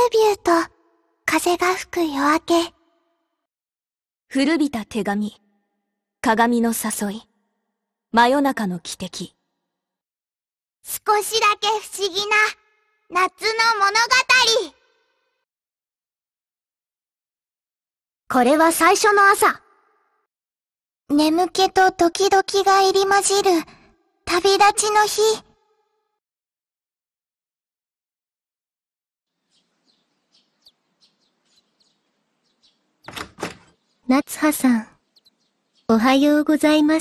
ビューと風が吹く夜明け。 古びた手紙、鏡の誘い、真夜中の汽笛。 少しだけ不思議な夏の物語。 これは最初の朝。 眠気とドキドキが入り混じる旅立ちの日。 夏葉さん、おはようございます。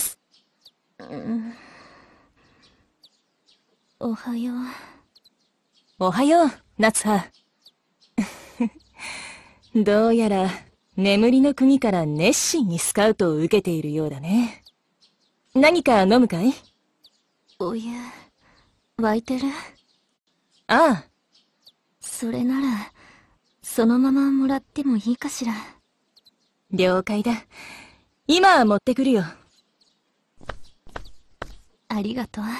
おはよう。 おはよう、夏葉。どうやら、眠りの国から熱心にスカウトを受けているようだね。何か飲むかい？ お湯、沸いてる？ ああ。 それなら、そのままもらってもいいかしら。 了解だ。今持ってくるよ。 ありがとう。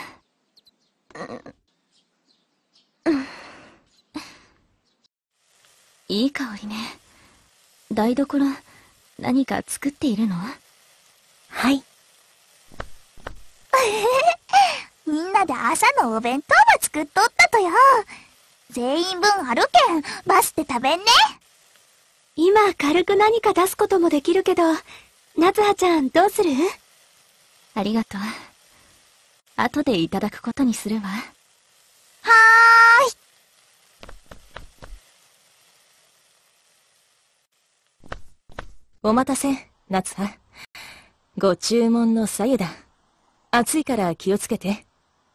いい香りね。台所、何か作っているの？ はい。 みんなで朝のお弁当ば作っとったとよ。全員分あるけん、バスで食べんね。 今軽く何か出すこともできるけど、夏葉ちゃんどうする？ ありがとう。後でいただくことにするわ。 はーい。 お待たせ、夏葉。ご注文の白湯だ。暑いから気をつけて。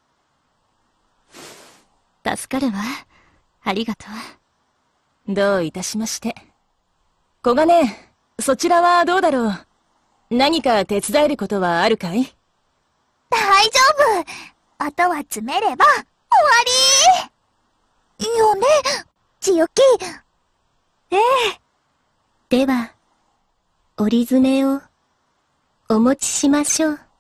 助かるわ。ありがとう。どういたしまして。小金、そちらはどうだろう。何か手伝えることはあるかい？ 大丈夫。あとは詰めれば終わりよね、千代木。 ええ。では、折り詰めをお持ちしましょう。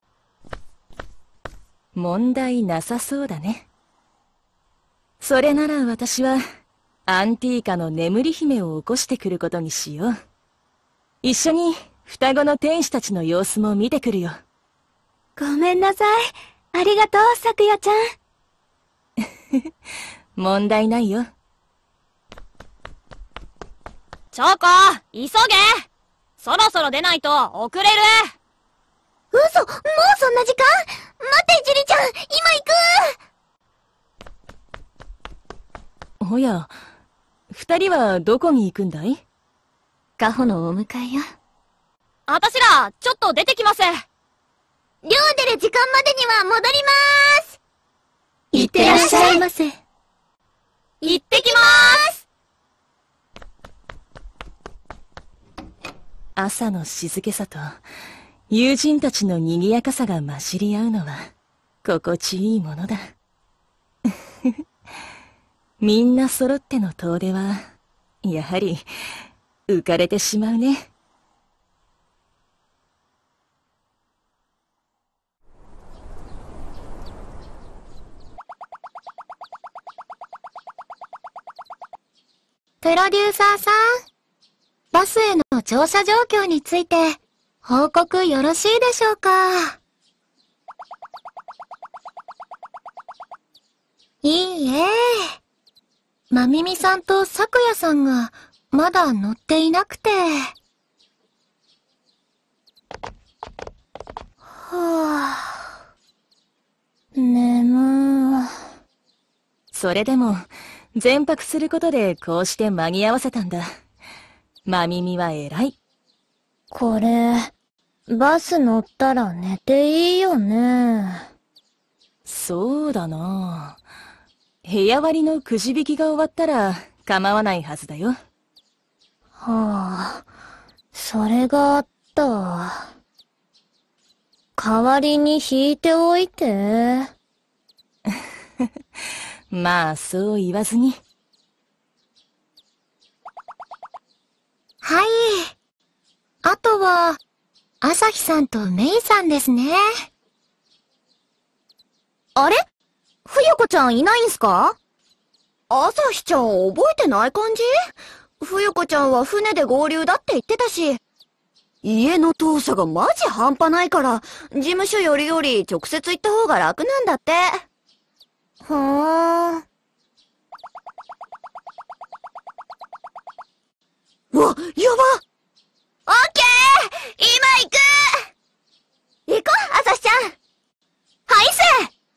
問題なさそうだね。それなら私は、アンティーカの眠り姫を起こしてくることにしよう。一緒に双子の天使たちの様子も見てくるよ。 ごめんなさい。ありがとう、さくやちゃん。 問題ないよ。 チョコ、急げ！そろそろ出ないと遅れる！ 嘘！もうそんな時間？待って、ジュリちゃん！今行く！ おや、二人はどこに行くんだい？ カホのお迎えよ。 あたしら、ちょっと出てきます。 寮出る時間までには戻りまーす。 いってらっしゃいませ。 行ってきまーす。 朝の静けさと、友人たちの賑やかさが混じり合うのは、心地いいものだ。みんな揃っての遠出は、やはり、浮かれてしまうね。 プロデューサーさん、バスへの乗車状況について、報告よろしいでしょうか？いいえ。まみみさんとさくやさんが、まだ乗っていなくて。 はぁ。眠ー。 それでも、全泊することでこうして間に合わせたんだ。まみみは偉い。 これ、バス乗ったら寝ていいよね。 そうだな。部屋割りのくじ引きが終わったら構わないはずだよ。 はあ、それがあった。代わりに引いておいて。 まあ、そう言わずに。 はい。あとは、朝日さんとメイさんですね。 あれ？ふゆこちゃんいないんすか？ 朝日ちゃん覚えてない感じ？冬子ちゃんは船で合流だって言ってたし。家の遠さがマジ半端ないから、事務所寄りより直接行った方が楽なんだって。ふーん。うわ、やば！オッケー！今行く！行こう、朝日ちゃん！はいせ！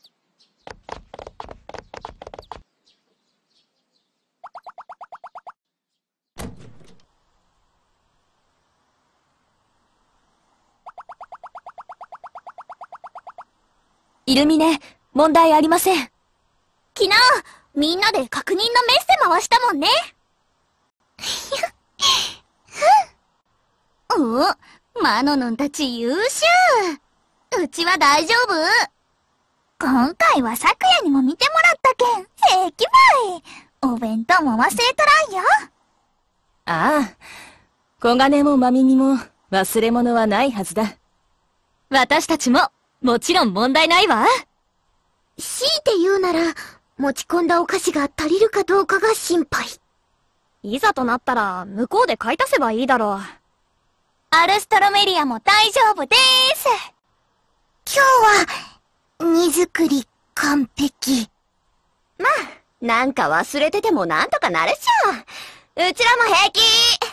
イルミネ、問題ありません。 昨日、みんなで確認のメッセ回したもんね。お、マノノンたち優秀。うちは大丈夫。今回は昨夜にも見てもらったけん、正気ばい。お弁当も忘れとらんよ。 ああ、小金もまみみも忘れ物はないはずだ。 私たちも、もちろん問題ないわ。 強いて言うなら、持ち込んだお菓子が足りるかどうかが心配。 いざとなったら、向こうで買い足せばいいだろう。 アルストロメリアも大丈夫でーす。今日は、荷造り完璧。 まあ、なんか忘れててもなんとかなるっしょ。うちらも平気。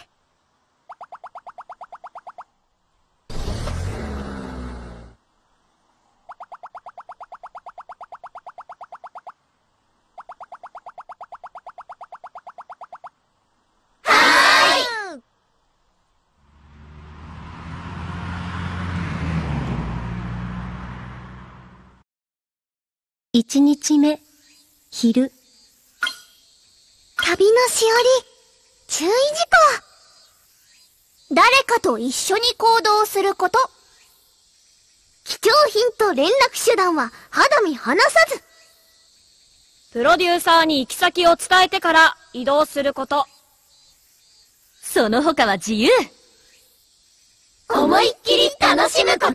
1日目、昼。 旅のしおり、注意事項。誰かと一緒に行動すること。貴重品と連絡手段は肌身離さず。 プロデューサーに行き先を伝えてから移動すること。 その他は自由。 思いっきり楽しむこと。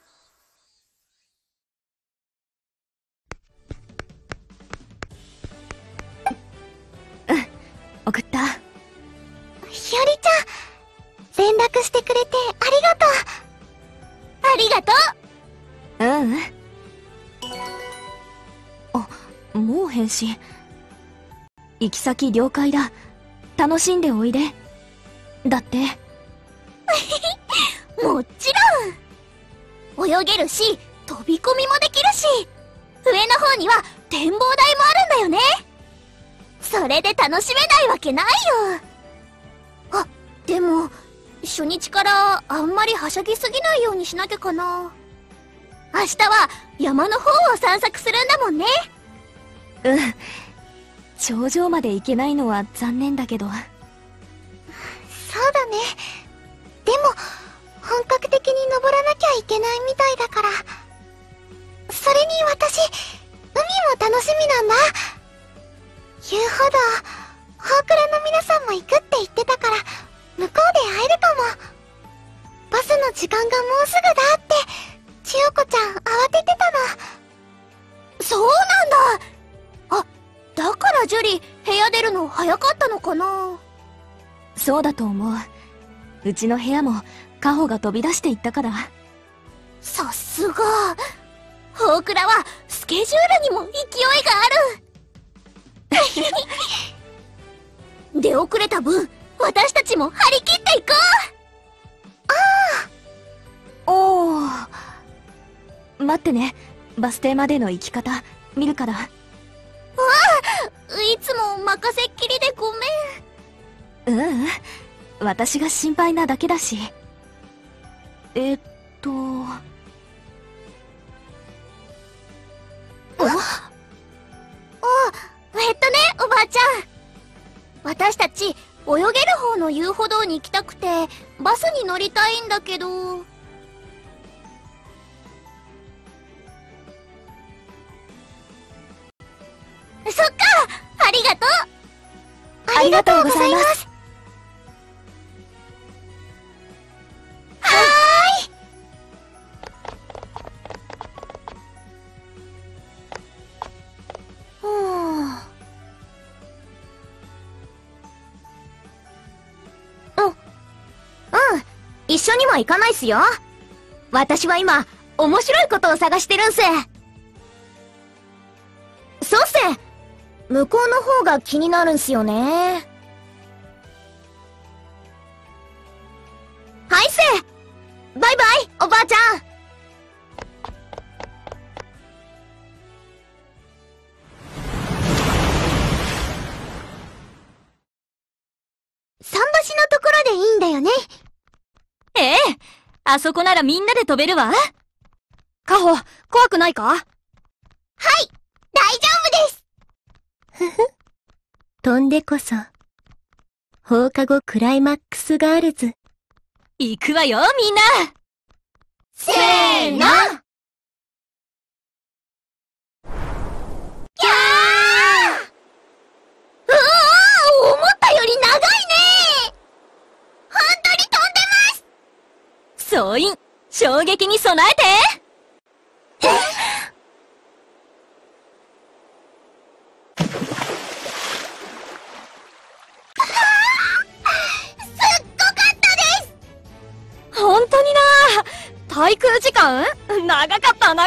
送った。 ひよりちゃん、連絡してくれてありがとう。ありがとう。 うん。あ、もう返信。行き先了解だ。楽しんでおいで。だって。 もちろん。泳げるし、飛び込みもできるし、上の方には展望台もあるんだよね。それで楽しめないわけないよ。あ、でも、初日からあんまりはしゃぎすぎないようにしなきゃかな。明日は山の方を散策するんだもんね。 うん。頂上まで行けないのは残念だけど。 そうだね。でも、本格的に登らなきゃいけないみたいだから。それに私、海も楽しみなんだ。言うほど、ホークラの皆さんも行くって言ってたから、向こうで会えるかも。バスの時間がもうすぐだって、千代子ちゃん慌ててたの。そうなんだ。あ、だからジュリ、部屋出るの早かったのかな。 そうだと思う。うちの部屋も、カホが飛び出していったから。 さすが。ホークラは、スケジュールにも勢いがある。出遅れた分、私たちも張り切っていこう。おー。待ってね。バス停までの行き方、見るから。 いつも任せっきりでごめん。 うん。私が心配なだけだし。おばあちゃん。私たち、泳げる方の遊歩道に行きたくて、バスに乗りたいんだけど。そっか、ありがとう。 ありがとうございます。 緒には行かないっすよ。私は今、面白いことを探してるんす。そうっす。向こうの方が気になるんすよね。はいっす。バイバイ、おばあちゃん。 桟橋のところでいいんだよね。 ええ、あそこならみんなで飛べるわ。カホ、怖くないか？ はい、大丈夫です。 ふふ。飛んでこそ、放課後クライマックスガールズ。 行くわよ、みんな。 せーの。キャー！うわー、思ったより長いね。本当に飛んでます。 総員、衝撃に備えて。本当にな。滞空時間長かった。 ね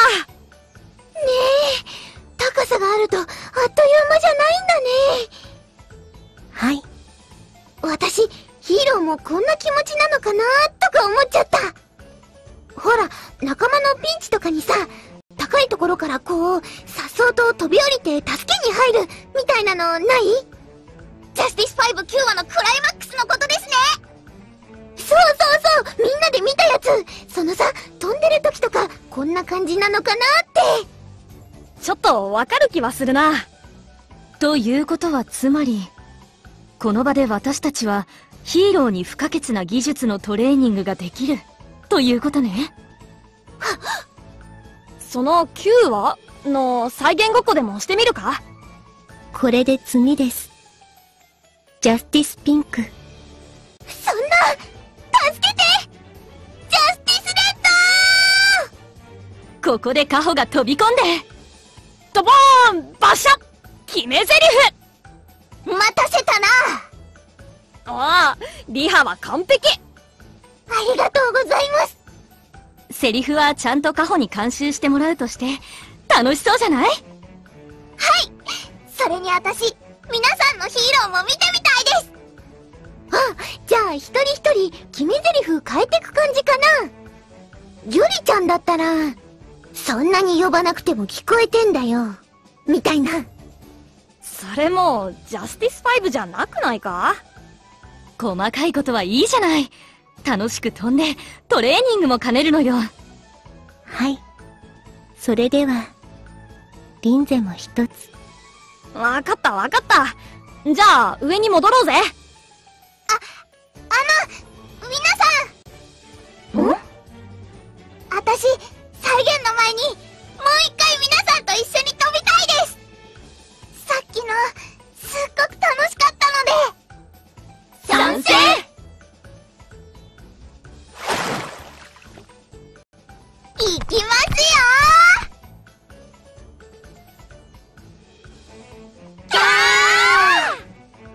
え、高さがあるとあっという間じゃないんだね。 はい。 私、ヒーローもこんな気持ちなのかなとか思っちゃった。ほら、仲間のピンチとかにさ、高いところからこう、さっそうと飛び降りて助けに入るみたいなのない？ジャスティス5 9話のクライマックスのことですね。そう、みんなで見たやつ。そのさ、飛んでる時とかこんな感じなのかなって。 ちょっとわかる気はするな。ということはつまり、この場で私たちはヒーローに不可欠な技術のトレーニングができるということね。その9話の再現ごっこでもしてみるか？ これで次です。ジャスティスピンク。 そんな、助けて！ジャスティスレッド！ ここでカホが飛び込んで、ドボーンバシャッ決め台詞。 待たせたな。 ああ、リハは完璧。 ありがとうございます。 セリフはちゃんとカホに監修してもらうとして楽しそうじゃない？ はい、それに私、皆さんのヒーローも見てみたいです。あ、じゃあ一人一人決め台詞変えてく感じかな。ゆりちゃんだったら、そんなに呼ばなくても聞こえてんだよ、みたいな。 それもうジャスティス5じゃなくないか？細かいことはいいじゃない。楽しく飛んでトレーニングも兼ねるのよ。 はい。それでは、リンゼも一つ。 わかった。じゃあ上に戻ろうぜ。 皆さん。私、再現の前に、もう一回皆さんと一緒に飛びたいです。さっきの、すっごく楽しかったので。賛成！いきますよー！キャー！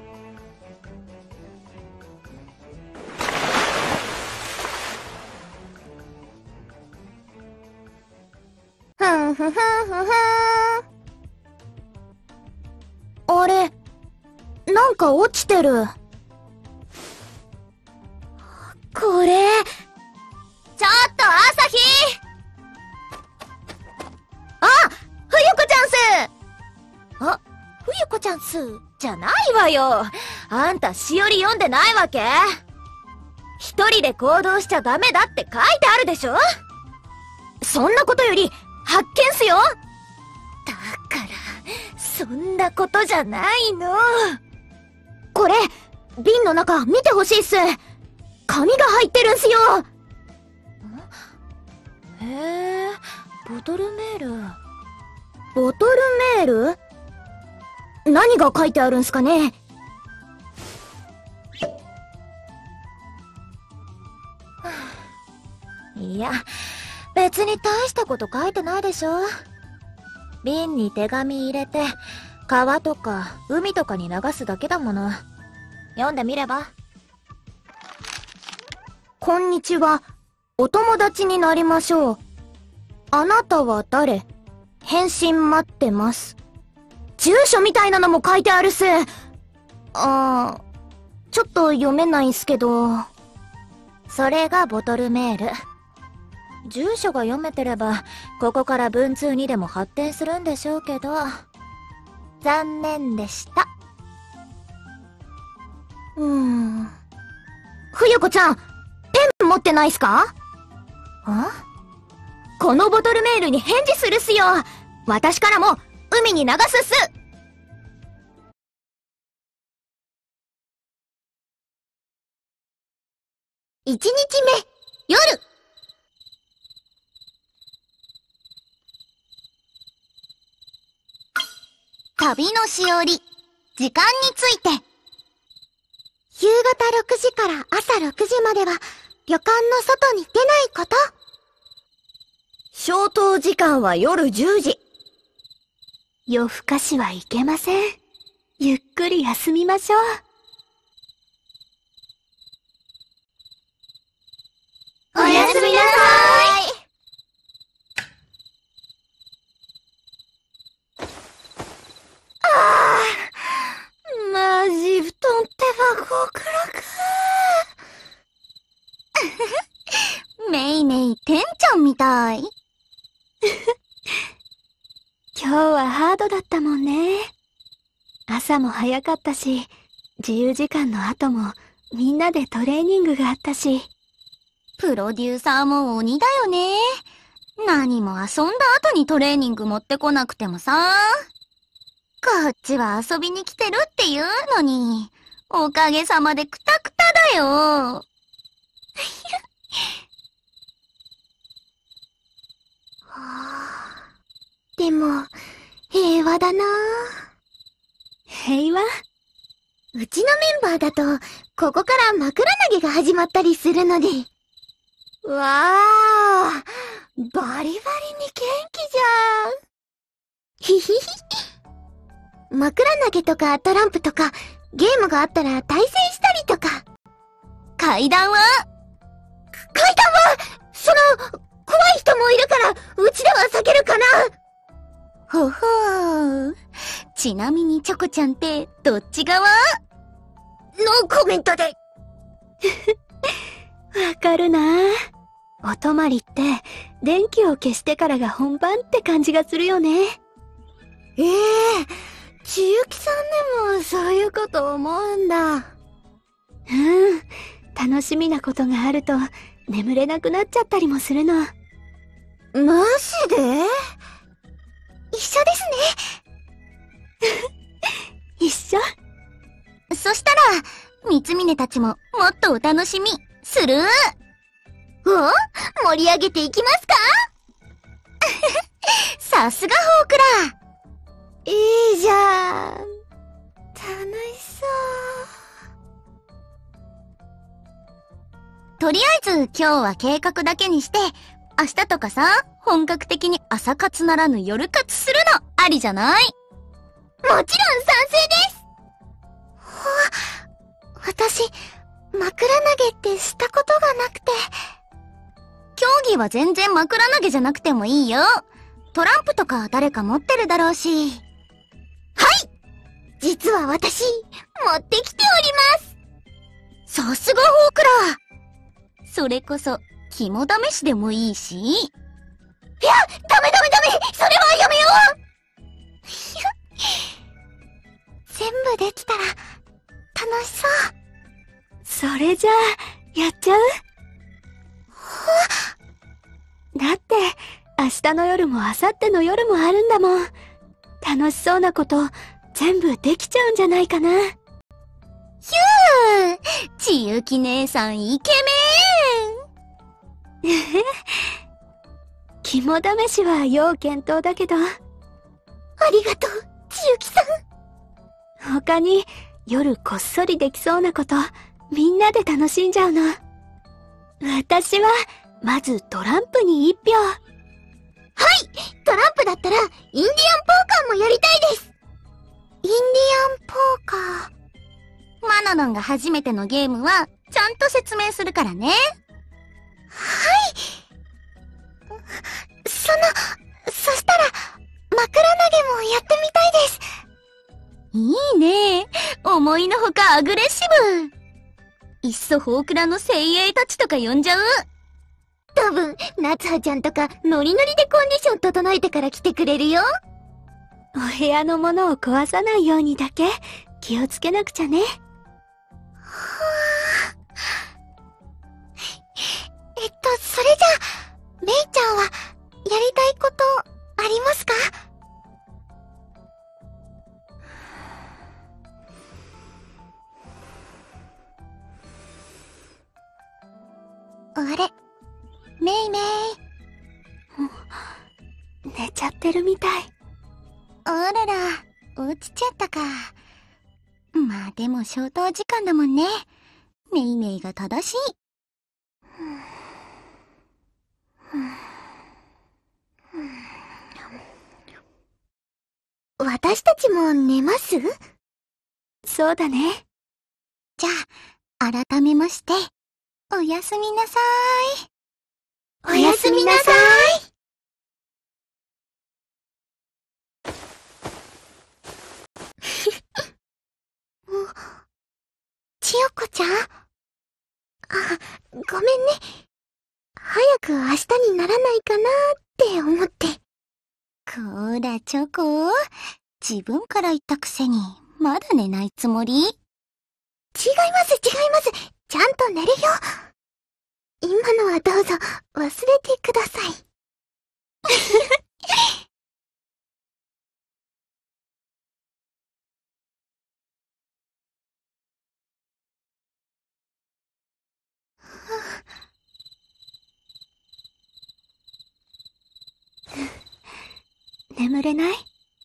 あれ、なんか落ちてる。これ。 ちょっと朝日！ あ、冬子ちゃんす。あ、冬子ちゃんす、じゃないわよ。あんたしおり読んでないわけ？一人で行動しちゃダメだって書いてあるでしょ？そんなことより、発見っすよ。だから、そんなことじゃないの。これ、瓶の中見てほしいっす。紙が入ってるんすよ。へえ、ボトルメール。ボトルメール？何が書いてあるんすかね？いや、別に大したこと書いてないでしょ。瓶に手紙入れて、川とか海とかに流すだけだもの。読んでみれば？ こんにちは。お友達になりましょう。あなたは誰？返信待ってます。住所みたいなのも書いてあるっす。ちょっと読めないんすけど。 それがボトルメール。住所が読めてれば、ここから文通にでも発展するんでしょうけど、残念でした。 冬子ちゃん、ペン持ってないっすか？このボトルメールに返事するっすよ。私からも海に流すっす。 1日目、夜。旅のしおり、時間について。夕方6時から朝6時までは、旅館の外に出ないこと。 消灯時間は夜10時。 夜更かしはいけません。ゆっくり休みましょう。 おやすみなさい。 マジ布団ってば極楽。 めいめい、てんちゃんみたい。 今日はハードだったもんね。朝も早かったし、自由時間の後もみんなでトレーニングがあったし。 プロデューサーも鬼だよね。何も遊んだ後にトレーニング持ってこなくてもさ。こっちは遊びに来てるって言うのに、おかげさまでクタクタだよ。でも、平和だな。 平和？ うちのメンバーだと、ここから枕投げが始まったりするので。 わあ、バリバリに元気じゃん。 ひひひ。枕投げとかトランプとか、ゲームがあったら対戦したりとか。階段はその、怖い人もいるから、うちでは避けるかな。ほほー。ちなみにチョコちゃんって、どっち側？ ノーコメントで。 わかるなぁ。お泊まりって、電気を消してからが本番って感じがするよね。 千雪さんでもそういうこと思うんだ。 楽しみなことがあると、眠れなくなっちゃったりもするの。 マジで？ 一緒です一緒？ ね。そしたら、三峰たちももっとお楽しみ、する？盛り上げていきますか？さすがホークラ。 いいじゃん。楽しそう。 とりあえず今日は計画だけにして、明日とかさ、本格的に朝活ならぬ夜活するの、ありじゃない？もちろん賛成です。私、枕投げってしたことがなくて。競技は全然枕投げじゃなくてもいいよ。トランプとか誰か持ってるだろうし。はい！実は私、持ってきております。さすがホークラー。それこそ、肝試しでもいいし。いや、ダメそれはやめよう全部できたら、楽しそう。 それじゃあ、やっちゃう？だって、明日の夜も明後日の夜もあるんだもん。楽しそうなこと、全部できちゃうんじゃないかな。 ひゅー！千雪姉さんイケメン肝試しは要検討だけど。 ありがとう、千雪さん。 他に、夜こっそりできそうなこと、みんなで楽しんじゃうの。私は、まずトランプに1票。 はい！トランプだったら、インディアンポーカーもやりたいです。インディアンポーカー。マナノンが初めてのゲームは、ちゃんと説明するからね。 そしたら、枕投げもやってみたいです。 いいね。思いのほかアグレッシブ。いっそフォークラの精鋭たちとか呼んじゃう。多分、夏葉ちゃんとかノリノリでコンディション整えてから来てくれるよ。 お部屋のものを壊さないようにだけ気をつけなくちゃね。 それじゃあ、メイちゃんは、やりたいこと、ありますか？あれ？メイメイ。 寝ちゃってるみたい。 あらら、落ちちゃったか。まあでも消灯時間だもんね。メイメイが正しい。私たちも寝ます？ そうだね。 じゃあ、改めまして、おやすみなさーい。おやすみなさーい。千代子ちゃん？ごめんね。早く明日にならないかなって思って。こーらチョコ。自分から言ったくせに、まだ寝ないつもり？違います。ちゃんと寝るよ。今のはどうぞ忘れてください。 眠れない？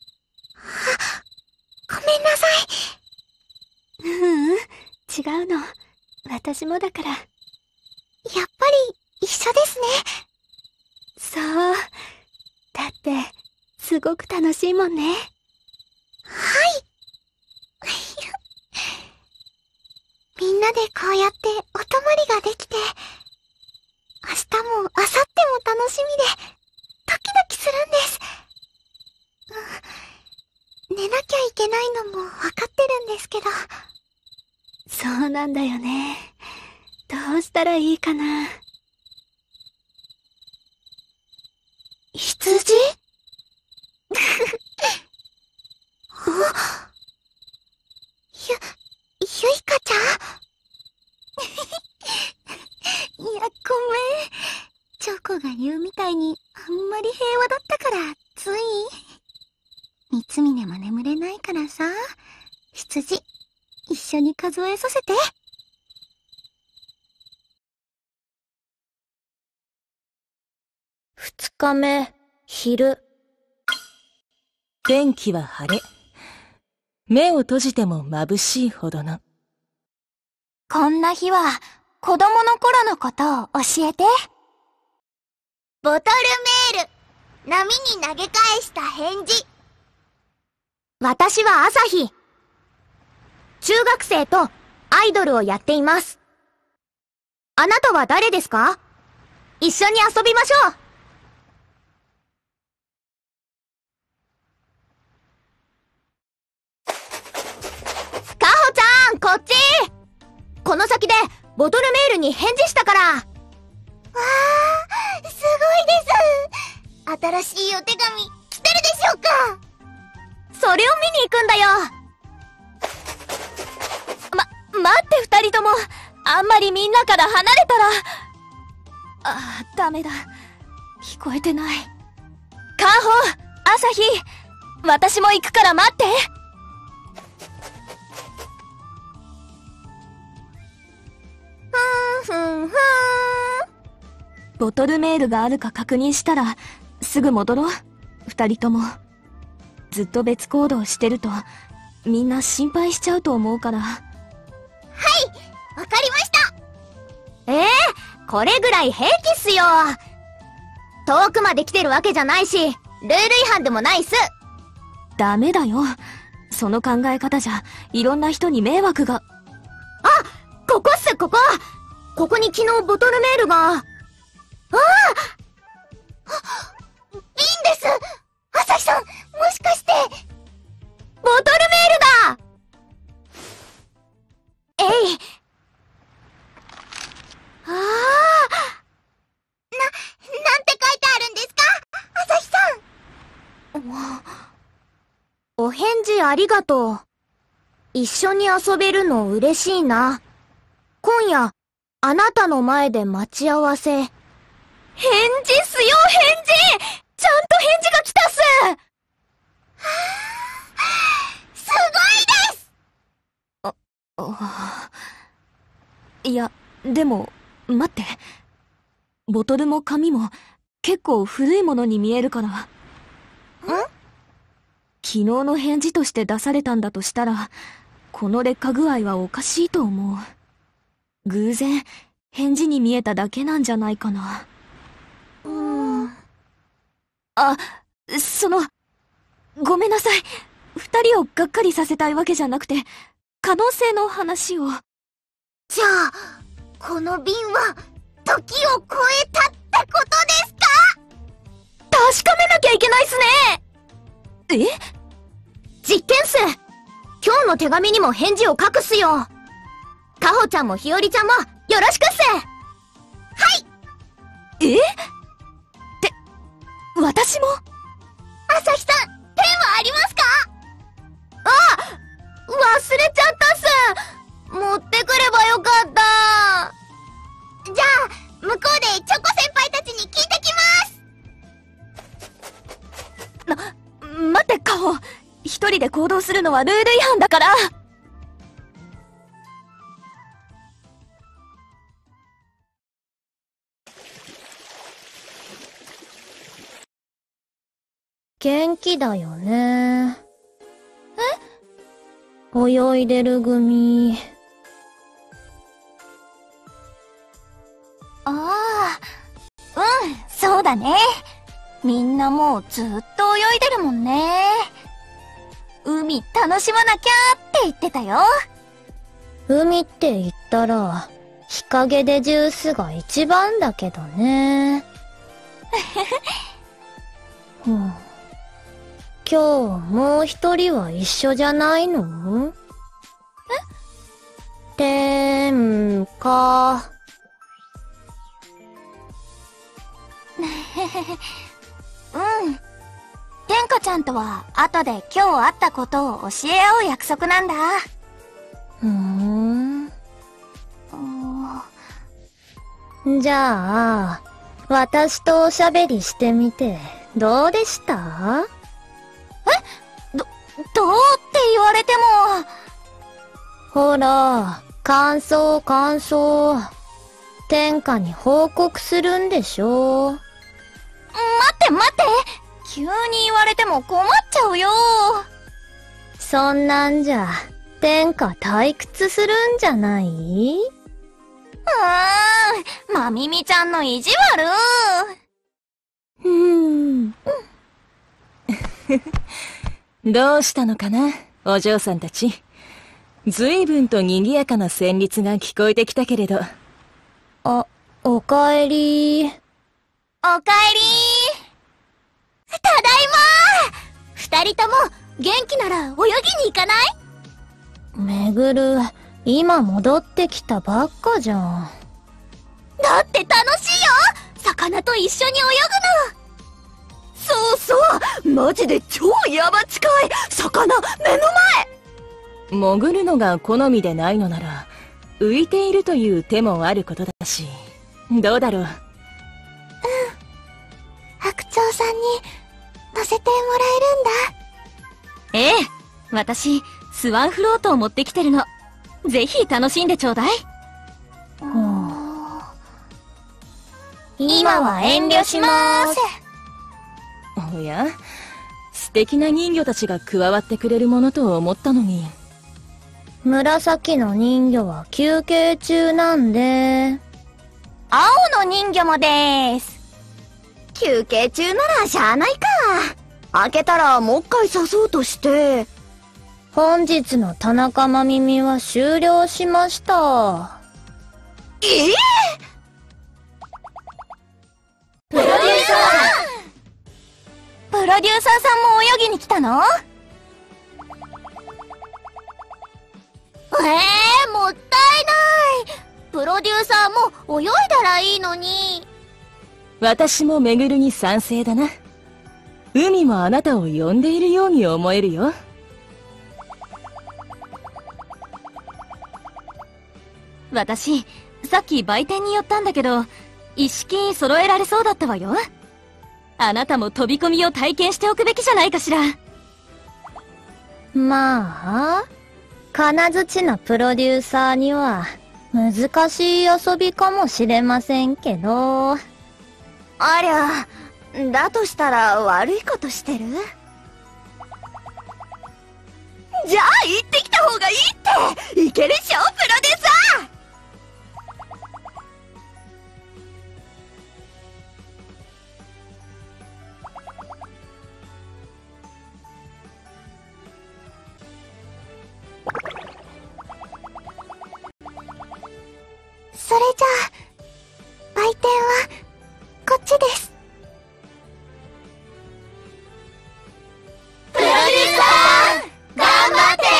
ごめんなさい。 違うの。私もだから。 やっぱり一緒ですね。 そう。だって、すごく楽しいもんね。 はい。みんなでこうやってお泊まりができて、明日も明後日も楽しみで、ドキドキするんです。寝なきゃいけないのもわかってるんですけど。 そうなんだよね。どうしたらいいかな。 羊？ゆいかちゃん？いや、ごめん。チョコが言うみたいにあんまり平和だったから、つい。三つ峰も眠れないからさ、羊、一緒に数えさせて。 2日目、昼。 天気は晴れ。目を閉じても眩しいほどの。 こんな日は、子供の頃のことを教えて。ボトルメール、波に投げ返した返事。 私は朝日。中学生とアイドルをやっています。あなたは誰ですか？一緒に遊びましょう。カホちゃん、こっち！この先でボトルメールに返事したから。 わー、すごいです。新しいお手紙、来てるでしょうか？ それを見に行くんだよ。待って二人とも。あんまりみんなから離れたら。ダメだ。聞こえてない。カホ、朝日、私も行くから待って。 ボトルメールがあるか確認したら、すぐ戻ろう。二人とも。ずっと別行動してると、みんな心配しちゃうと思うから。 はい、わかりました。 これぐらい平気っすよ。遠くまで来てるわけじゃないし、ルール違反でもないっす。 ダメだよ。その考え方じゃ、いろんな人に迷惑が。 ここっす、ここ。ここに昨日ボトルメールが。 お返事ありがとう。一緒に遊べるの嬉しいな。今夜、あなたの前で待ち合わせ。返事すよ、返事！ちゃんと返事が来たっす！ すごいです！ いや、でも、待って。ボトルも紙も結構古いものに見えるから。昨日の返事として出されたんだとしたら、この劣化具合はおかしいと思う。偶然、返事に見えただけなんじゃないかな。ごめんなさい。二人をがっかりさせたいわけじゃなくて、可能性の話を。 じゃあ、この瓶は、時を超えたってことですか？ 確かめなきゃいけないっすね！実験っす！今日の手紙にも返事を書くっすよ！かほちゃんもひよりちゃんも、よろしくっす！はい！って私も？ 朝日さん、ペンはありますか？ 忘れちゃったっす！持ってくればよかった！ じゃあ、向こうでチョコ先輩たちに聞いてきます！ 待って、カホ。一人で行動するのはルール違反だから。 元気だよね。泳いでる組。 そうだね。みんなもうずっと泳いでるもんね。海楽しまなきゃって言ってたよ。 海って言ったら、日陰でジュースが一番だけどね。今日もう一人は一緒じゃないの？天か。 天下ちゃんとは後で今日あったことを教え合う約束なんだ。 じゃあ、私とおしゃべりしてみて、どうでした？ どうって言われても。 ほら、感想。天下に報告するんでしょ？ 待って急に言われても困っちゃうよ。 そんなんじゃ、天下退屈するんじゃない？ まみみちゃんの意地悪。 どうしたのかな、お嬢さんたち。随分と賑やかな旋律が聞こえてきたけれど。 おかえり。 おかえり。ただいま。二人とも元気なら泳ぎに行かない？ めぐる、今戻ってきたばっかじゃん。 だって楽しいよ、魚と一緒に泳ぐの。 そうマジで超ヤバ近い魚目の前。 潜るのが好みでないのなら、浮いているという手もあることだし、どうだろう。 白鳥さんに乗せてもらえるんだ。 私、スワンフロートを持ってきてるの。ぜひ楽しんでちょうだい。 今は遠慮しまーす。 おや、素敵な人魚たちが加わってくれるものと思ったのに。 紫の人魚は休憩中なんで。 青の人魚もでーす。 休憩中ならしゃあないか。開けたらもう一回刺そうとして。 本日の田中まみみは終了しました。 プロデューサーさんも泳ぎに来たの？もったいない。プロデューサーも泳いだらいいのに。 私もめぐるに賛成だな。 海もあなたを呼んでいるように思えるよ。 私、さっき売店に寄ったんだけど、一式揃えられそうだったわよ。あなたも飛び込みを体験しておくべきじゃないかしら。 まあ、金槌のプロデューサーには、難しい遊びかもしれませんけど。 ありゃ、だとしたら悪いことしてる？じゃあ行ってきた方がいいって。いけるっしょ、プロデューサー。 それじゃあ、売店は、こっちです。 プロデューサー、頑張って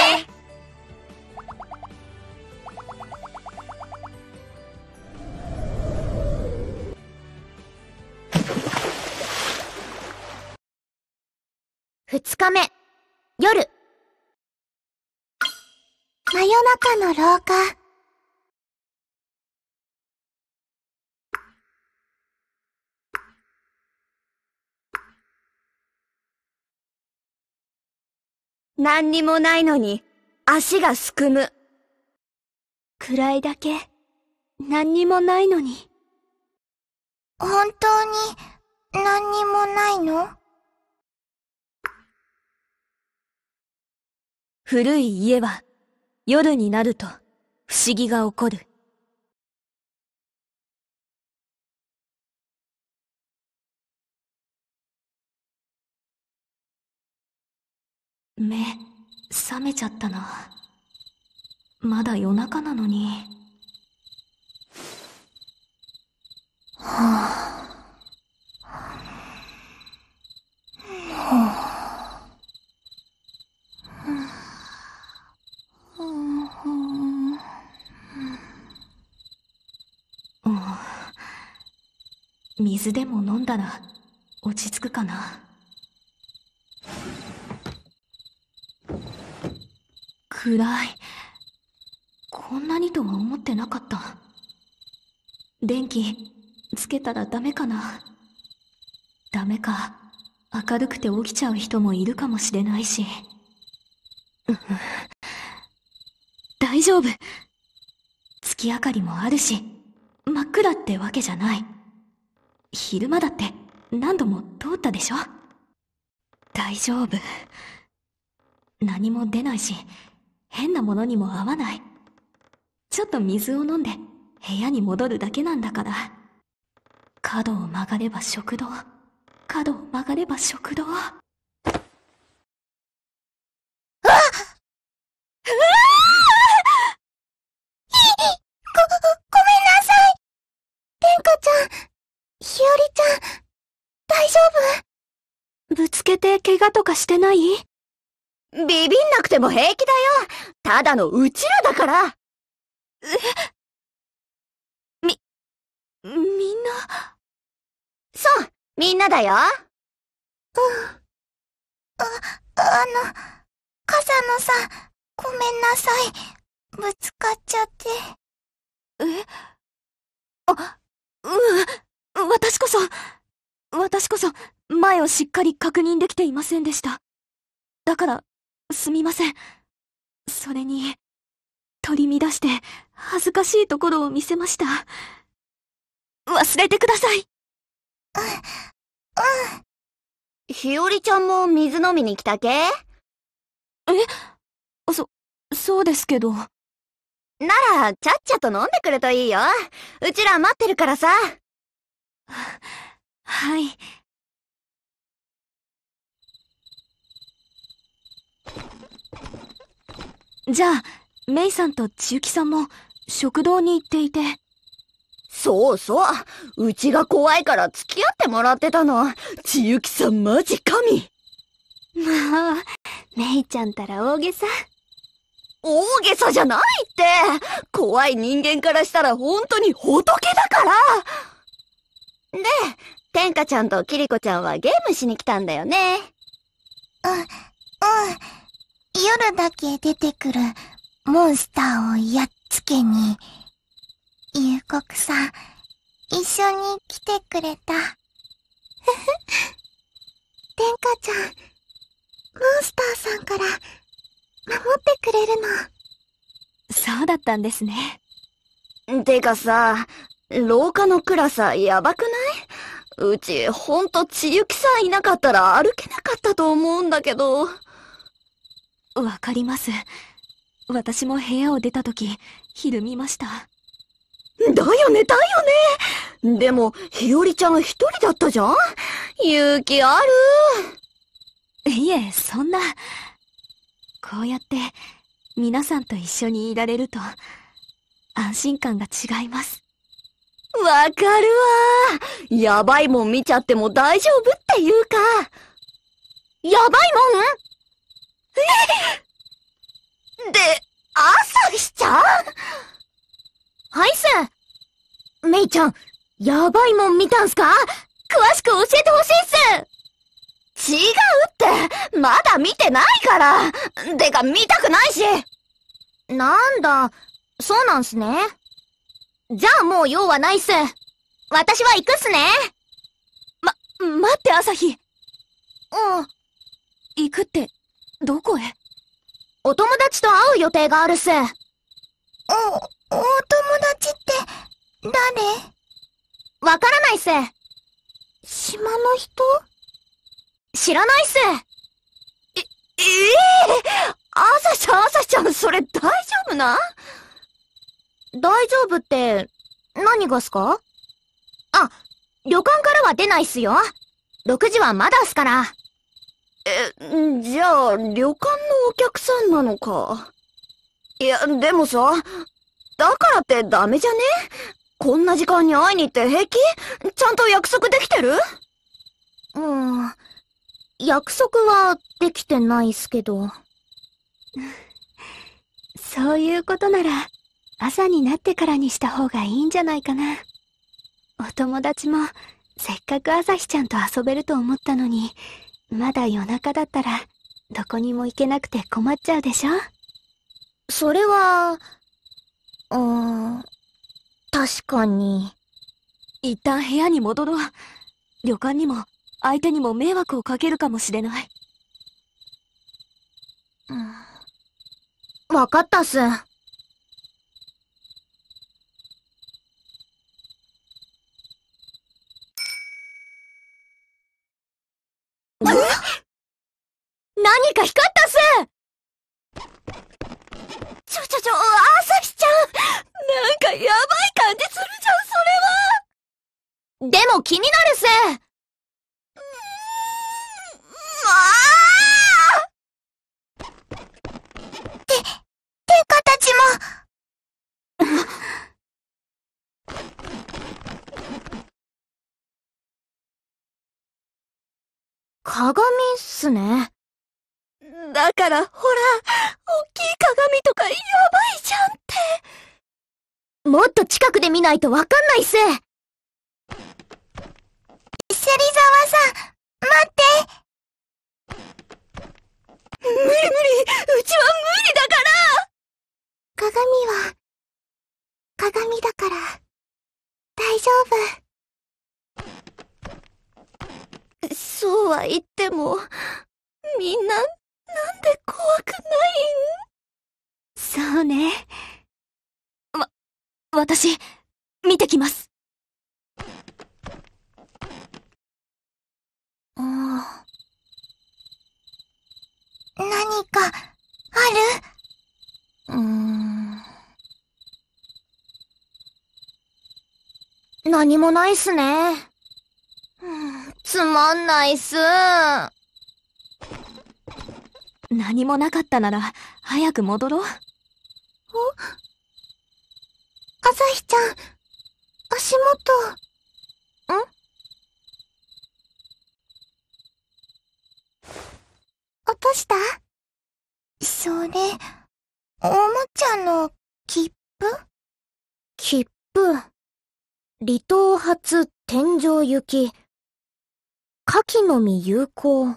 ー。2日目、夜。 真夜中の廊下。 何にもないのに足がすくむ。 暗いだけ、何にもないのに。 本当に、何にもないの？ 古い家は、夜になると、不思議が起こる。目、覚めちゃったな。まだ夜中なのに。水でも飲んだら落ち着くかな。暗い。こんなにとは思ってなかった。電気つけたらダメかな。ダメか。明るくて起きちゃう人もいるかもしれないし。大丈夫。月明かりもあるし、真っ暗ってわけじゃない。昼間だって何度も通ったでしょ。大丈夫。何も出ないし、変なものにも合わない。ちょっと水を飲んで部屋に戻るだけなんだから。角を曲がれば食堂。角を曲がれば食堂。 ごめんなさい。レンカちゃん、ひよりちゃん、大丈ぶつけて怪我とかしてない？ ビビんなくても平気だよ。ただのうちらだから。 みんな。 そう、みんなだよ。 笠野さん、ごめんなさい。ぶつかっちゃって。 私こそ、前をしっかり確認できていませんでした。だから、すみません。それに、取り乱して、恥ずかしいところを見せました。忘れてください。 ひよりちゃんも水飲みに来たけ？ そうですけど。 なら、ちゃっちゃと飲んでくるといいよ。うちら待ってるからさ。 はい。じゃあ、メイさんと千雪さんも食堂に行っていて。 そうそう。うちが怖いから付き合ってもらってたの。千雪さんマジ神。 まあ、メイちゃんたら大げさ。 大げさじゃないって。怖い人間からしたら本当に仏だから。で、 天下ちゃんとキリコちゃんはゲームしに来たんだよね。 夜だけ出てくるモンスターをやっつけに、夕刻さん、一緒に来てくれた。天下ちゃん、モンスターさんから守ってくれるの。 そうだったんですね。 てかさ、廊下の暗さやばくない？うち、ほんと千雪さんいなかったら歩けなかったと思うんだけど。 わかります。私も部屋を出た時、ひるみました。 だよね。でも、ひよりちゃん一人だったじゃん？勇気ある。 いえ、そんな。こうやって、皆さんと一緒にいられると、安心感が違います。 わかるわ。やばいもん見ちゃっても大丈夫っていうか。やばいもん？で、朝日ちゃん？ はいっす。メイちゃん、やばいもん見たんすか？詳しく教えてほしいっす。 違うって、まだ見てないから。てか見たくないし。 なんだ、そうなんすね。じゃあもう用はないっす。私は行くっすね。 待って、朝日。 うん。 行くって、どこへ？ お友達と会う予定があるっす。 お友達って誰？ わからないっす。 島の人？ 知らないっす。 朝日ちゃん、それ大丈夫な？ 大丈夫って、何がっすか？あ、旅館からは出ないっすよ。6時はまだっすから。 じゃあ、旅館のお客さんなのか。いや、でもさ、だからってダメじゃね？こんな時間に会いに行って平気？ちゃんと約束できてる？ 約束はできてないっすけど。 そういうことなら、朝になってからにした方がいいんじゃないかな。お友達も、せっかく朝日ちゃんと遊べると思ったのに、まだ夜中だったら、どこにも行けなくて困っちゃうでしょ？ それは、確かに。 一旦部屋に戻ろう。旅館にも、相手にも迷惑をかけるかもしれない。 わかったっす。何か光ったっす！ 朝日ちゃん！なんかやばい感じするじゃん、それは！ でも気になるっす！ 天下たちも。 鏡っすね。 だから、ほら、大きい鏡とかやばいじゃんって。 もっと近くで見ないとわかんないっす。 芹沢さん、待って。 無理、うちは無理だから。 鏡は、鏡だから、大丈夫。 そうは言っても、みんな、なんで怖くないん？ そうね。私、見てきます。 何か、ある？ 何もないっすね。つまんないっす。 何もなかったなら、早く戻ろう。 朝日ちゃん、足元。落とした？それ、おもちゃの切符？ 切符。離島発天井行き牡蠣の実有効。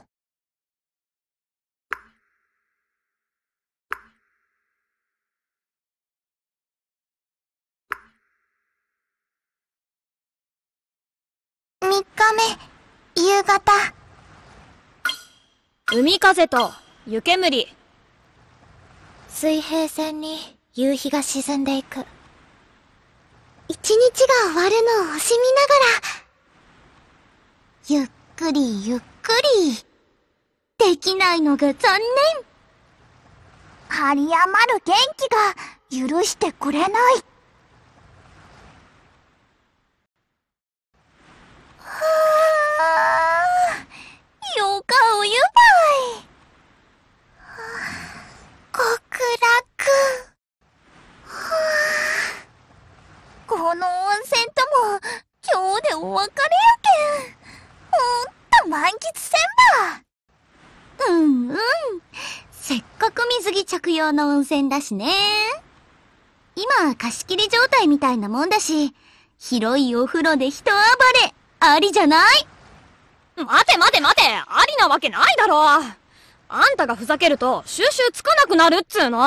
3日目、夕方。 海風と湯煙。 水平線に夕日が沈んでいく。一日が終わるのを惜しみながら、ゆっくりゆっくり。できないのが残念。張り余る元気が許してくれない。はぁ、よかおゆばい。極楽。はぁ、この温泉とも今日でお別れやけん。もっと満喫せんば。せっかく水着着用の温泉だしね。今貸し切り状態みたいなもんだし、広いお風呂で一暴れありじゃない？ 待て、ありなわけないだろ。あんたがふざけると収集つかなくなるっつうの。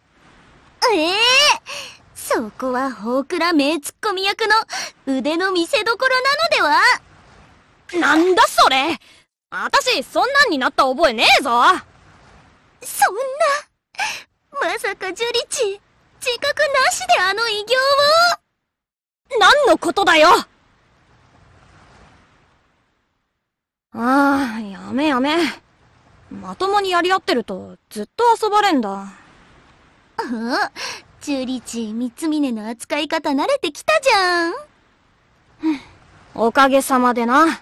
そこは大倉名ツッコミ役の腕の見せ所なのでは？ なんだそれ。あたしそんなんになった覚えねえぞ。 そんな、まさかジュリチ、自覚なしであの偉業を。 何のことだよ。ああ、やめ。まともにやり合ってるとずっと遊ばれんだ。 ジュリチ、三峰の扱い方慣れてきたじゃん。 おかげさまでな。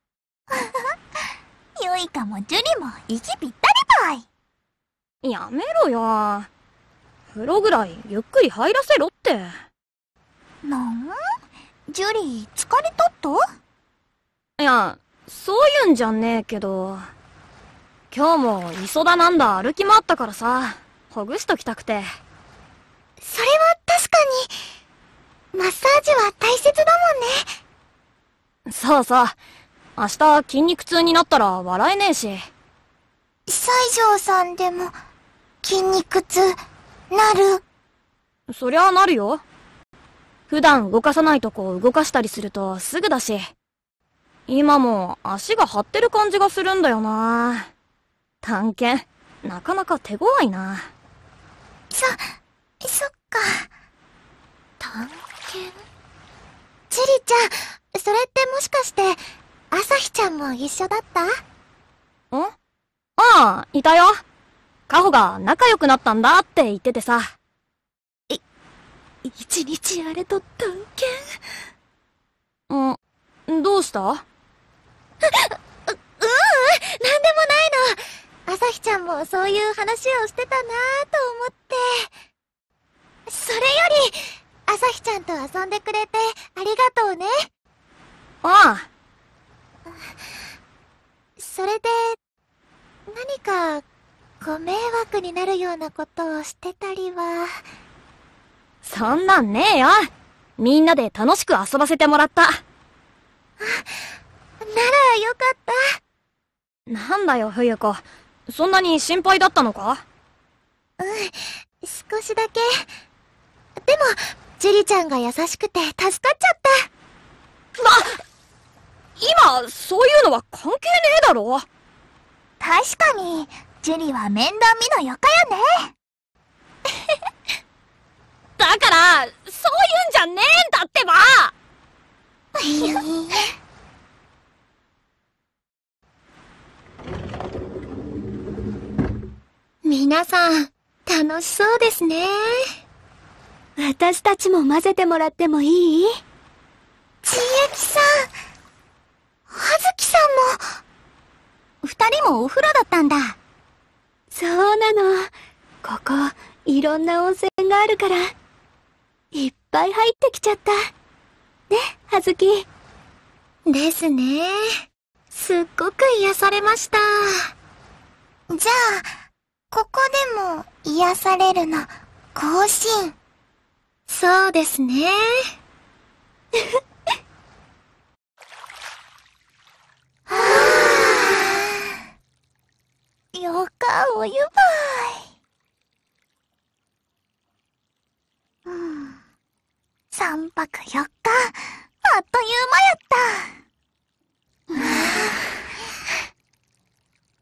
よいかもジュリも息ぴったりばい。 やめろよ。風呂ぐらいゆっくり入らせろって。 なんジュリ、疲れとっと？ いや、そういうんじゃねえけど。今日も磯田なんだ歩き回ったからさ、ほぐしときたくて。 それは確かに、マッサージは大切だもんね。 そう。明日筋肉痛になったら笑えねえし。 西条さんでも、筋肉痛、なる？ そりゃあなるよ。普段動かさないとこ動かしたりするとすぐだし。今も足が張ってる感じがするんだよな。探検、なかなか手強いな。 そっか。探検？ジュリちゃん、それってもしかして、朝日ちゃんも一緒だった？ ああ、いたよ。カホが仲良くなったんだって言っててさ。 一日あれと探検？どうした？ なんでもないの。朝日ちゃんもそういう話をしてたなぁと思って。それより、朝日ちゃんと遊んでくれてありがとうね。 ああ。 それで、何か、ご迷惑になるようなことをしてたりは。 そんなんねえよ。みんなで楽しく遊ばせてもらった。 ならよかった。 なんだよ、冬子。そんなに心配だったのか？ 少しだけ。でも、ジュリちゃんが優しくて助かっちゃった。 今、そういうのは関係ねえだろ。 確かに、ジュリは面倒見のよかよね。 だから、そういうんじゃねえんだってば。 皆さん、楽しそうですね。私たちも混ぜてもらってもいい？ちゆきさん、はずきさんも。二人もお風呂だったんだ。そうなの。ここ、いろんな温泉があるから、いっぱい入ってきちゃった。ね、はずき。ですね。すっごく癒されました。じゃあ、ここでも癒されるの、更新。そうですね。はぁゆばい。3泊4日、あっという間やった。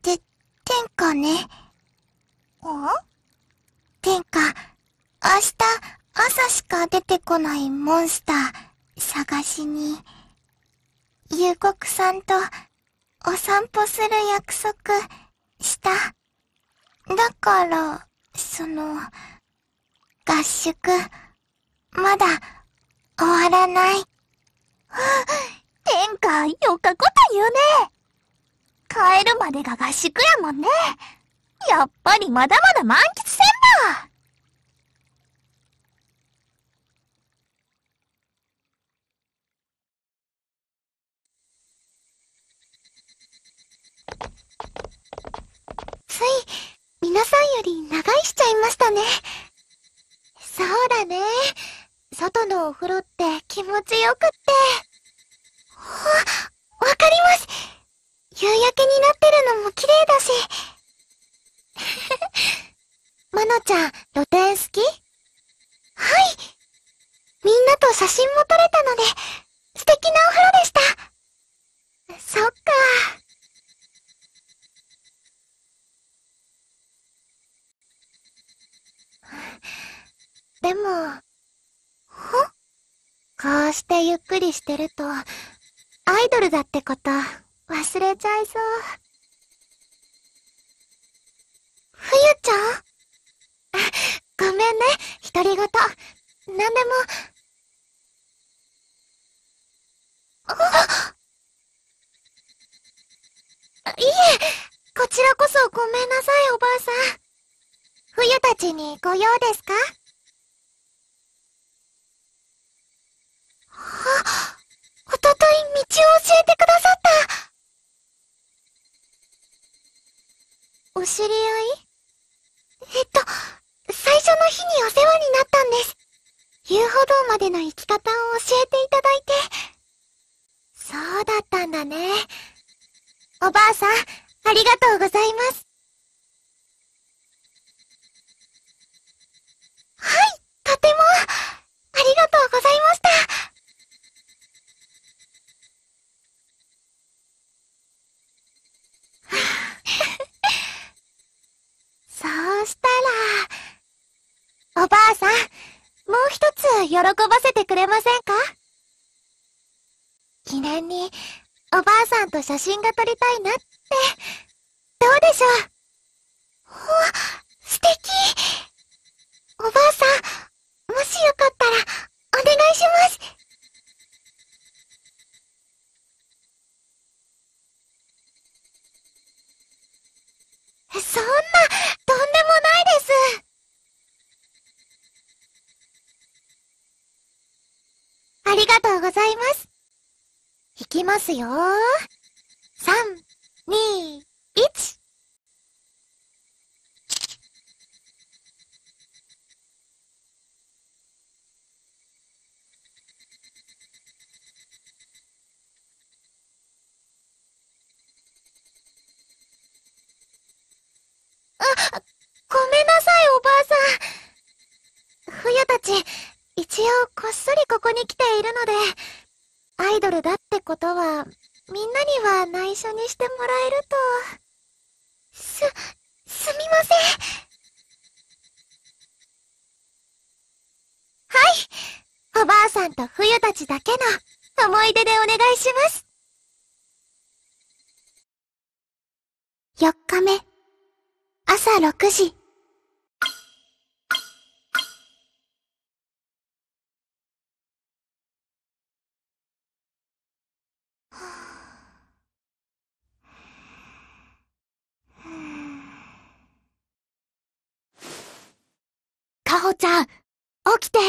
天下ね。天下、明日朝しか出てこないモンスター探しに、幽谷さんとお散歩する約束した。だから、合宿、まだ終わらない。天下、よかこと言うね。帰るまでが合宿やもんね。やっぱりまだまだ満喫せんば。つい、皆さんより長居しちゃいましたね。そうだね。外のお風呂って気持ちよくって。わかります。夕焼けになってるのも綺麗だし。まのちゃん、露天好き？はい。みんなと写真も撮れたので、素敵なお風呂でした。そっか。でも、こうしてゆっくりしてると、アイドルだってこと忘れちゃいそう。冬ちゃん？ごめんね、独り言。なんでも。いえ、こちらこそごめんなさい、おばあさん。冬たちにご用ですか？おととい道を教えてくださった。お知り合い？最初の日にお世話になったんです。遊歩道までの行き方を教えていただいて。そうだったんだね。おばあさん、ありがとうございます。はい、とても、ありがとうございました。そうしたら、おばあさん、もう一つ喜ばせてくれませんか？記念に、おばあさんと写真が撮りたいなって、どうでしょう？素敵！おばあさん、もしよかったら、お願いします。そんな、とんでもないです。ありがとうございます。いきますよ。3、2、1。ごめんなさい、おばあさん。冬たち、一応こっそりここに来ているので、アイドルだってことは、みんなには内緒にしてもらえると。すみません。はい。おばあさんと冬たちだけの思い出でお願いします。4日目、朝6時。かほちゃん、起きて。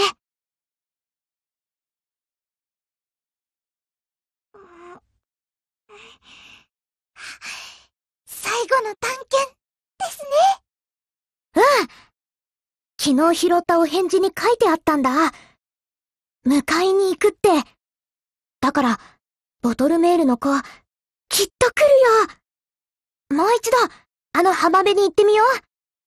最後の探検ですね。昨日拾ったお返事に書いてあったんだ。迎えに行くって。だから、ボトルメールの子、きっと来るよ。もう一度、 あの浜辺に行ってみよう。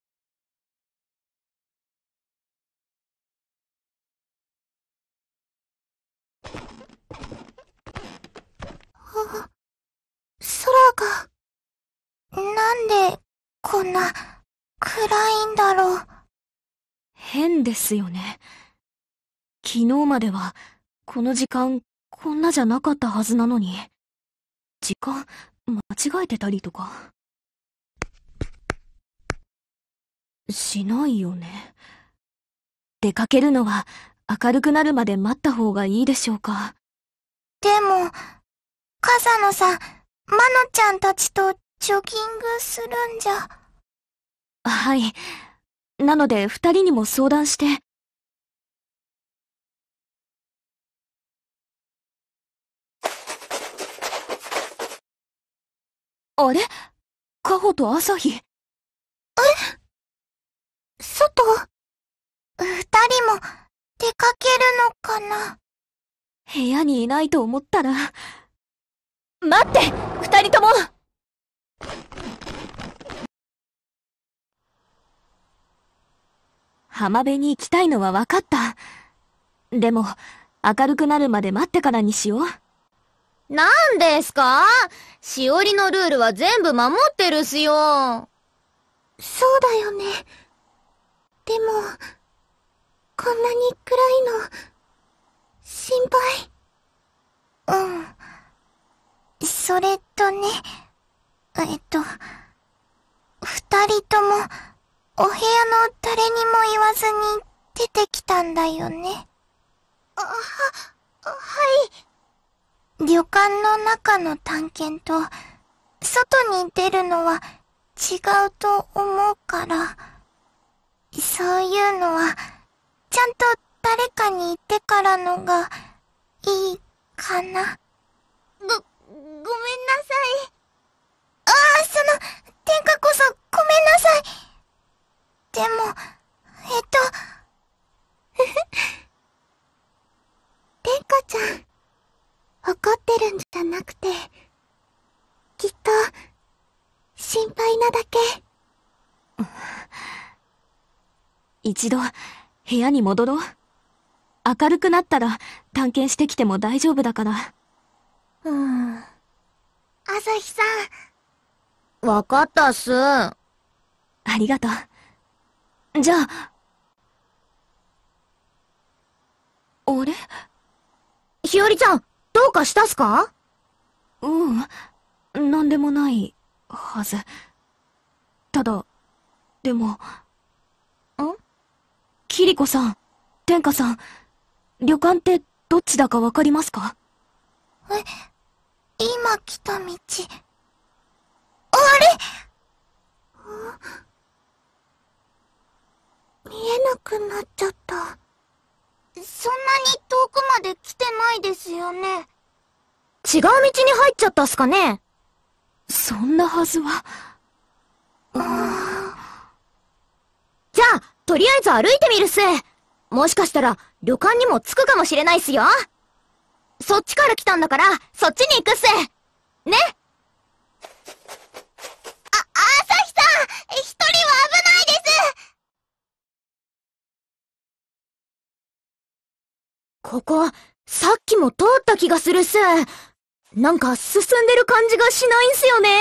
空が、なんで、こんな、暗いんだろう。 変ですよね。昨日までは、この時間、こんなじゃなかったはずなのに。時間、間違えてたりとか。しないよね。出かけるのは、明るくなるまで待った方がいいでしょうか。 でも、笠野さん、まのちゃんたちとジョギングするんじゃ。 はい。なので、二人にも相談して。あれ？カホとアサヒ。 外、二人も出かけるのかな。 部屋にいないと思ったら。待って！二人とも！浜辺に行きたいのは分かった。でも、明るくなるまで待ってからにしよう。 なんですか？しおりのルールは全部守ってるっすよ。 そうだよね。でも、こんなに暗いの、心配。それとね、二人とも、お部屋の誰にも言わずに出てきたんだよね。はい。旅館の中の探検と、外に出るのは違うと思うから、そういうのは、ちゃんと誰かに言ってからのがいいかな。ごめんなさい。天下こそごめんなさい。でも、天下ちゃん、怒ってるんじゃなくて、きっと、心配なだけ。 一度、部屋に戻ろう。明るくなったら探検してきても大丈夫だから。 朝日さん。 わかったっす。 ありがとう。じゃあ、あれ？ ひよりちゃん、どうかしたっすか？ なんでもないはず。ただ、でも、キリコさん、天下さん、旅館ってどっちだかわかりますか？ 今来た道。見えなくなっちゃった。そんなに遠くまで来てないですよね。 違う道に入っちゃったっすかね？ そんなはずは。 じゃあ、とりあえず歩いてみるっす。もしかしたら、旅館にも着くかもしれないっすよ。そっちから来たんだから、そっちに行くっす。ね？ 朝日さん、一人は危ないです。 ここ、さっきも通った気がするっす。なんか進んでる感じがしないんすよね。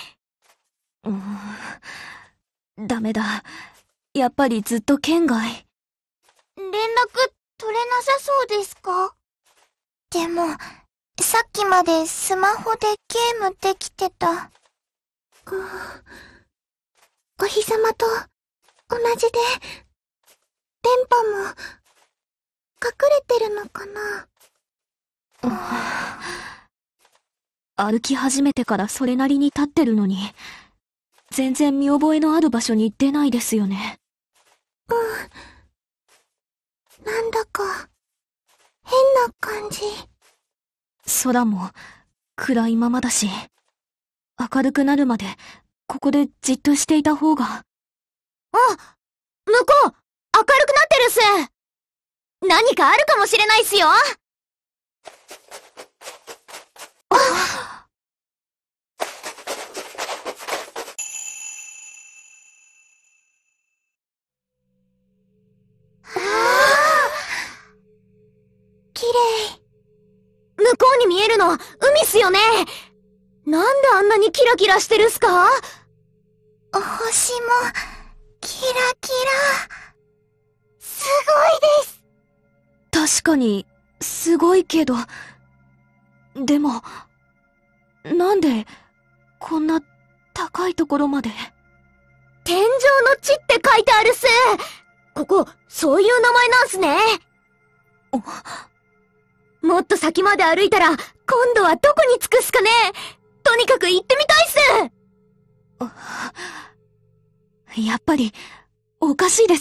ダメだ。やっぱりずっと県外。 連絡取れなさそうですか？でも、さっきまでスマホでゲームできてた。お日様と同じで、電波も隠れてるのかな？ 歩き始めてからそれなりに経ってるのに、全然見覚えのある場所に出ないですよね。 なんだか、変な感じ。 空も暗いままだし、明るくなるまでここでじっとしていた方が。 向こう、明るくなってるっす。何かあるかもしれないっすよ。 すよね。なんであんなにキラキラしてるっすか？ 星も、キラキラ。すごいです。 確かに、すごいけど。でも、なんで、こんな高いところまで。 天井の地って書いてあるっす。ここ、そういう名前なんすね。もっと先まで歩いたら、今度はどこに着くっすかね。とにかく行ってみたいっす。 やっぱり、おかしいです。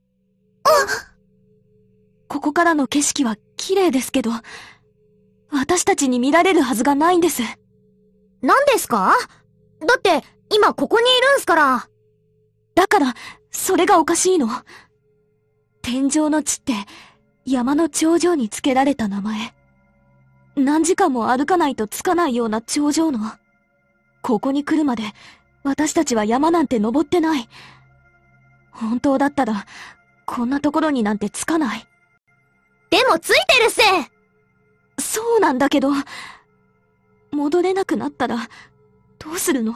ここからの景色は綺麗ですけど、私たちに見られるはずがないんです。 何ですか？だって、今ここにいるんすから。 だから、それがおかしいの。天井の地って、山の頂上につけられた名前。何時間も歩かないとつかないような頂上の。ここに来るまで、私たちは山なんて登ってない。本当だったら、こんなところになんてつかない。 でもついてるっす。 そうなんだけど、戻れなくなったら、どうするの？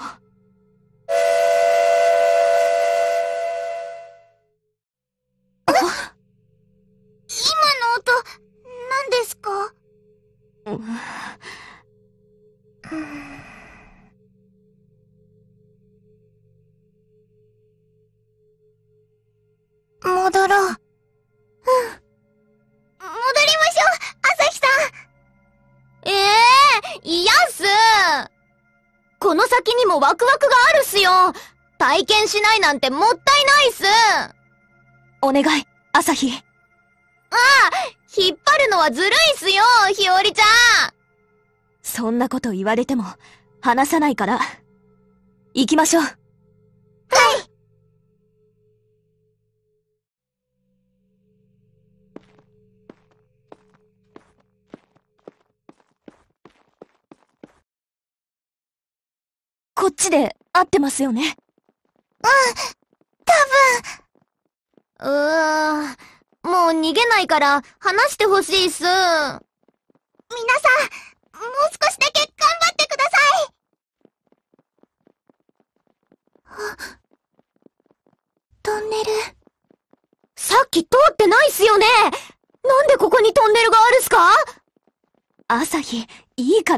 今の音、何ですか？戻ろう。戻りましょう、朝日さん。 嫌っす。この先にもワクワクがあるっすよ。体験しないなんてもったいないっす。 お願い、朝日。 引っ張るのはずるいっすよ、ひよりちゃん。 そんなこと言われても、話さないから。行きましょう。こっちで合ってますよね。 もう逃げないから話してほしいっす。 皆さん、もう少しだけ頑張ってください。トンネル。 さっき通ってないっすよね。なんでここにトンネルがあるっすか？ 朝日、いいから。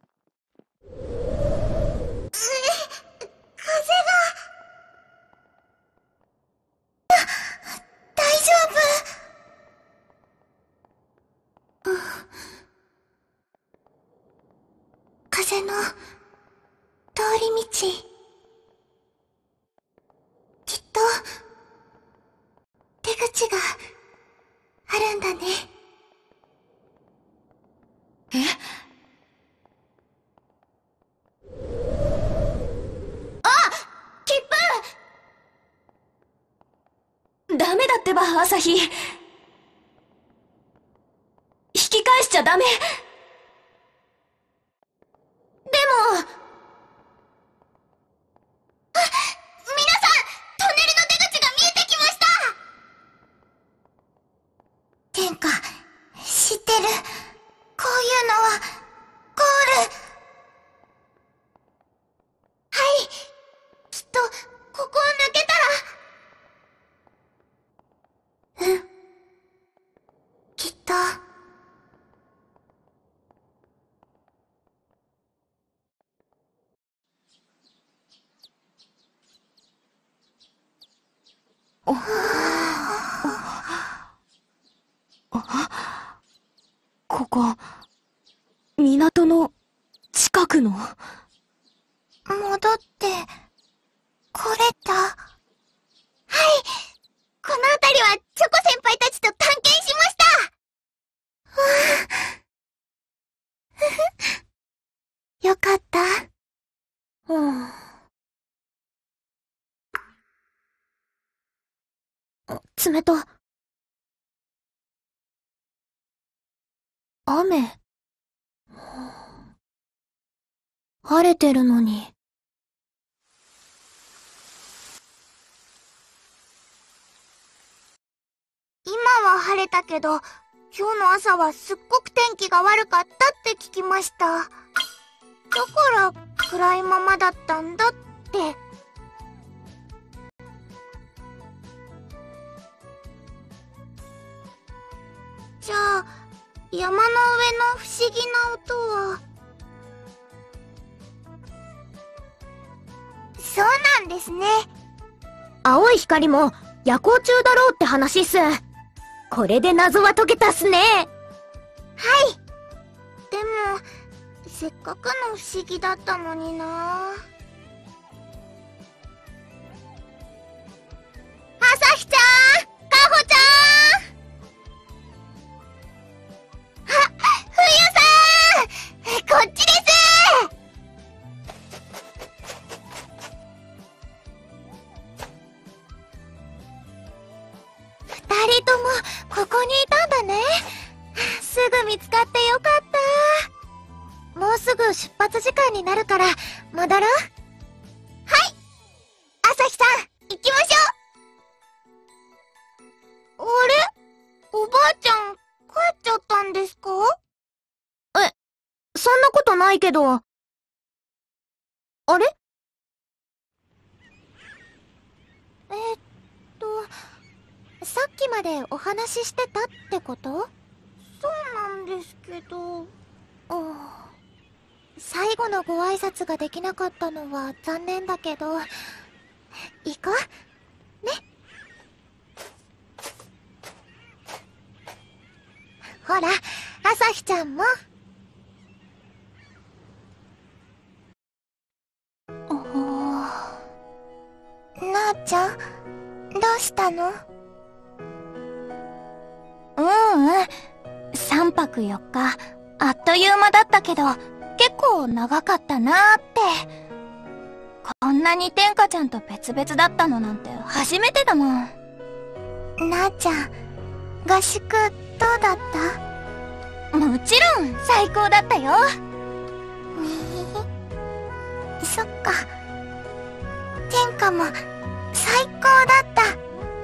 大丈夫。風の通り道。きっと出口があるんだね。 ダメだってば、朝日。引き返しちゃダメ。 でも、皆さん、トンネルの出口が見えてきました。 天下、知ってる。こういうのは、ゴール。はい。きっと、ここを抜けたら。きっと。 ここ、港の近くの。 戻って、これた。はい。この辺りはチョコ先輩たちと探検しました。よかった。 冷た。雨。晴れてるのに。 今は晴れたけど、 今日の朝はすっごく天気が悪かったって聞きました。だから暗いままだったんだって。じゃあ、山の上の不思議な音は。そうなんですね。 青い光も夜行中だろうって話っす。これで謎は解けたっすね。 はい。でも、せっかくの不思議だったのにな。朝日ちゃん、かほちゃん。あ、冬さん、こっちです。二人ともここにいたんだね。すぐ見つかってよかった。もうすぐ出発時間になるから戻ろう。はい、朝日さん、行きましょう。あれ、おばあちゃん帰っちゃったんですか？ そんなことないけど。あれ？ さっきまでお話ししてたってこと？そうなんですけど。最後のご挨拶ができなかったのは残念だけど、行こうね。ほら、朝日ちゃんも。なあちゃん、どうしたの？3泊4日、あっという間だったけど、結構長かったなーって。こんなに天下ちゃんと別々だったのなんて初めてだもん。なあちゃん、合宿どうだった？もちろん最高だったよ。そっか。天下も最高だった。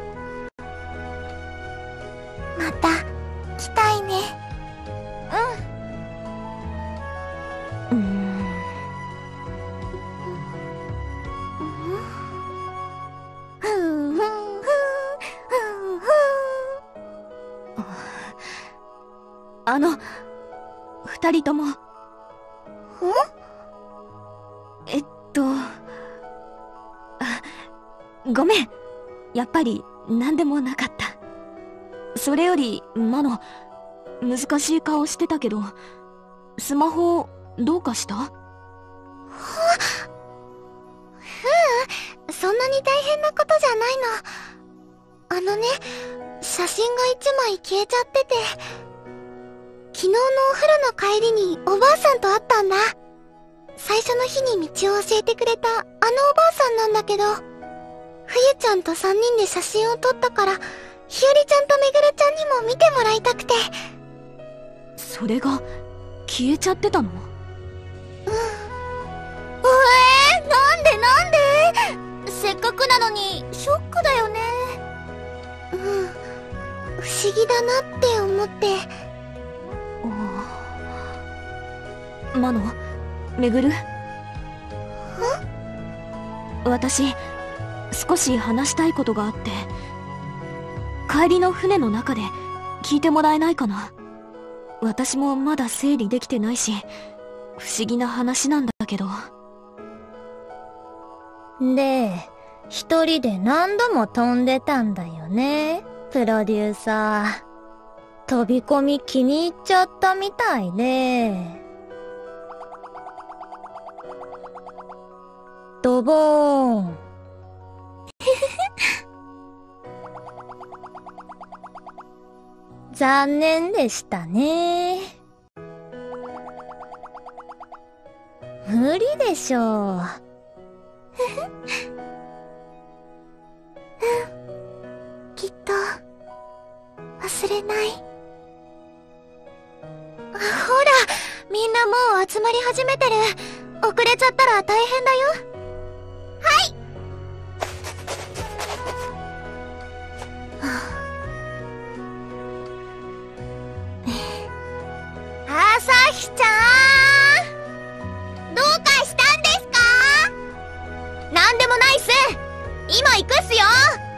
また来たいね。 二人とも。ごめん。やっぱり何でもなかった。それより、マノ、難しい顔してたけど、スマホ、どうかした？ そんなに大変なことじゃないの。写真が1枚消えちゃってて、昨日のお風呂の帰りにおばあさんと会ったんだ。最初の日に道を教えてくれたあのおばあさんなんだけど、冬ちゃんと3人で写真を撮ったから、ひよりちゃんとめぐるちゃんにも見てもらいたくて。 それが、消えちゃってたの？ なんでせっかくなのに、ショックだよね。不思議だなって思って。 マノ、めぐる？私、少し話したいことがあって、帰りの船の中で聞いてもらえないかな？私もまだ整理できてないし、不思議な話なんだけど。 で、一人で何度も飛んでたんだよね、プロデューサー。飛び込み気に入っちゃったみたいで。ドボーン。残念でしたね。無理でしょう。 きっと忘れない。ほら、みんなもう集まり始めてる。遅れちゃったら大変だよ。はい。 もないっす。今行くっすよ。